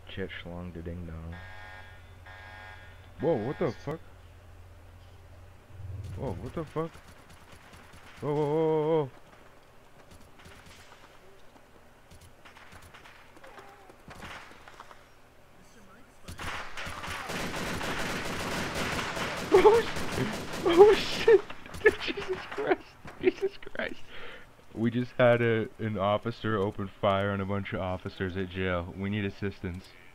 Chet Schlong to Ding Dong. Whoa, what the fuck? Whoa, what the fuck? Whoa, whoa, whoa, whoa, whoa. Oh shit! Jesus Christ! Jesus Christ! We just had an officer open fire on a bunch of officers at jail. We need assistance.